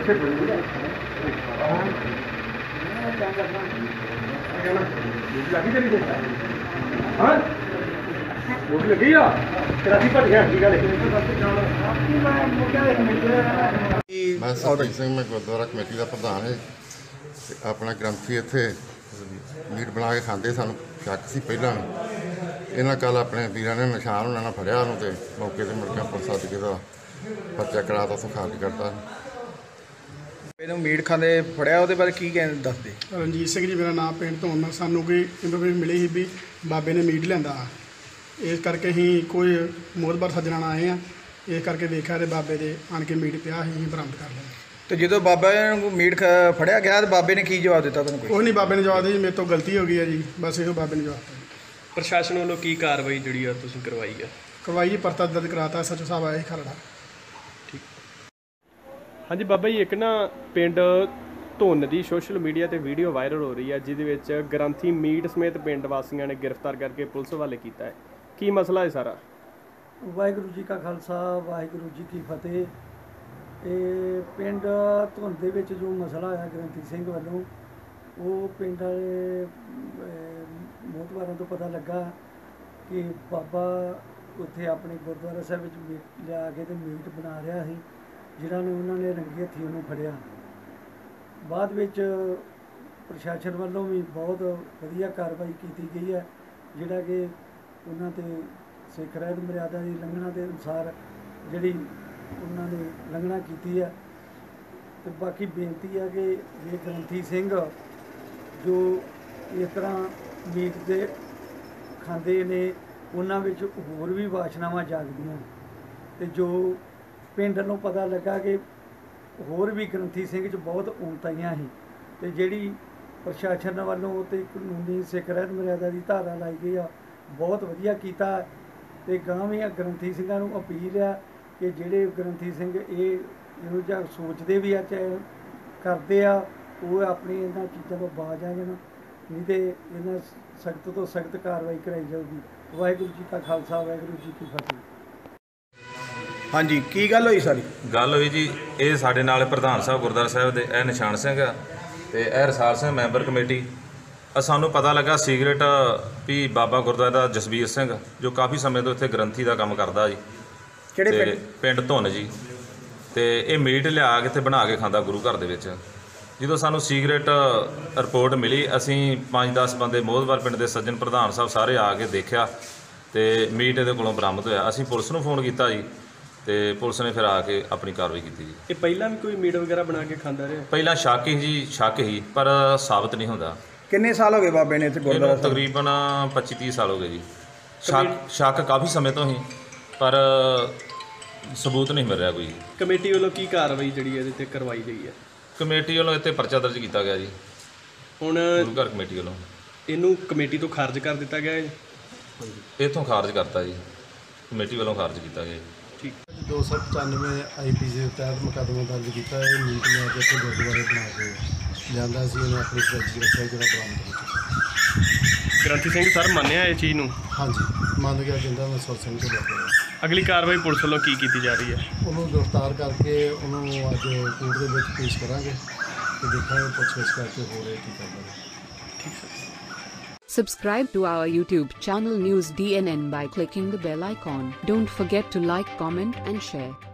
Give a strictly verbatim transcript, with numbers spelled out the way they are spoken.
मैं सरजीत सिंह मैं गुरुद्वारा कमेटी का प्रधान है। अपना ग्रंथी इत्थे मीट बना के खाते सानू शक सी पहला इन्होंने कल अपने वीर ने निशान उन्होंने फड़िया तो मौके से मुड़ के पुलिस सद के पर्चा करा तो खाली करता मीट खाते फड़िया वो बारे की दसदे। रणजीत सिंह जी मेरा नाम पिंड धौन। सानू कोई इन्फॉर्मेशन मिली ही भी बाबे ने मीट लिया इस करके ही कोई मोहतबर सज्जना आए हैं। इस करके देखा तो बाबे दे आन के मीट पिया ही बरामद कर लिया। तो जो बाबा मीट फड़िया गया तो बाबे ने की जवाब दिता तुहानू? कोई नहीं, बाबे ने जवाब दिया मेरे तो गलती हो गई है जी, बस यो बाबे ने जवाब दिया। प्रशासन वालों की कार्रवाई जी करवाई है? करवाई परता दर्ज कराता सचो साहब आए खरड़ा। ठीक हाँ जी बाबा जी, एक ना पिंड धुन की सोशल मीडिया पर वीडियो वायरल हो रही है जिसके ग्रंथी मीट समेत पिंड वासियों ने गिरफ्तार करके पुलिस हवाले किया है। की मसला है सारा? वाहिगुरू जी का खालसा वाहिगुरू जी की फतेह। ये पिंड धुन दे विच जो मसला है ग्रंथी सिंह वालों वो पिंड वाले मोहतबारों तो पता लगा कि बाबा उत्थे अपने गुरुद्वारा साहब मीट लिया के तो मीट बना रहा है जिन्होंने उन्होंने रंगे हथी उन्होंने फड़िया। बाद विच प्रशासन वालों भी बहुत वधिया कार्रवाई की गई है जिहड़ा कि उन्होंने सिख रहत मर्यादा की लंघना के अनुसार जी उन्होंने लंघना की है। तो बाकी बेनती है कि ये ग्रंथी सिंह जो इस तरह मीट के खाते ने उन्होंने विच होर भी वासनावां जागदियां ते जो पिंड नूं पता लगा कि होर भी ग्रंथी सिंह च बहुत ऊनताइयां ही ते जिहड़ी प्रशासन वालों ते कानूनी सिख रहत मर्यादा की धारा लाई गई आ बहुत वधिया कीता। ते गांव भी ग्रंथी सिंघां नूं अपील है कि जिहड़े ग्रंथी सिंह ये इहो जिहा सोचते भी आ चाहे करते आ वो अपनी इन्हां चीज़ों तो बाज आ जाण, नहीं तो इन्हां सख्त तो सख्त कार्रवाई कराई जाऊगी। वाहिगुरू जी का खालसा वाहिगुरू जी की फतेह। हाँ जी, की गल हुई सारी? गल हुई जी ये साडे नाल प्रधान साहब गुरुद्वारा साहब दे ए निशान सिंह आ ते ए रसाल सिंह मैंबर कमेटी। सानू पता लगा सीक्रेट भी बाबा गुरुद्वारा दा जसबीर सिंह जो काफ़ी समय तो इत्थे ग्रंथी का काम करता जी किहड़े पिंड? पिंड धुन जी। तो ये मीट लिया के इत्थे बना के खांदा गुरु घर दे विच। जो सानू सीक्रेट रिपोर्ट मिली असीं पाँच दस बंदे मोहतबर पिंड के सज्जन प्रधान साहब सारे आके देखा तो मीट ये कोलों बरामद होया। असीं पुलिस नूं फोन किया जी तो पुलिस ने फिर आके अपनी कार्रवाई की जी। ये पहला भी कोई मीट वगैरह बना के खाता रहा? पहला शक ही जी शक ही पर साबित नहीं होता। किन्ने साल हो गए बाबे ने इत्थे गुरुद्वारा? तकरीबन पच्ची तीस साल हो गए जी। शक शक काफ़ी समय तो ही पर सबूत नहीं मिल रहा कोई। कमेटी वालों की कार्रवाई जी ये करवाई गई है? कमेटी वालों इत्थे परचा दर्ज किया गया जी हुण गुरु घर कमेटी वालों। इनू कमेटी तो खारिज कर दिता गया है? इतों खारिज करता जी, कमेटी वालों खारिज किया गया। ठीक। दो सौ पचानवे आई पी सी तहत मुकदमा दर्ज किया है। मीट लिया के इतने गुरुद्वारे बना के लिया सी उन्हें अपनी सुरक्षा रखा जो बरामद हो। ग्रंथी सिंह सर मानिया इस चीज़? हाँ जी मान गया कहता मैं सुर सिंह को लेकर। अगली कार्रवाई पुलिस वालों की की जा रही है? उन्होंने गिरफ्तार करके उन्होंने अज कोर्ट के पेश करांगे तो देखा पुछगिछ करके हो रहे की करना। ठीक है। Subscribe to our YouTube channel News D N N by clicking the bell icon. Don't forget to like, comment and share.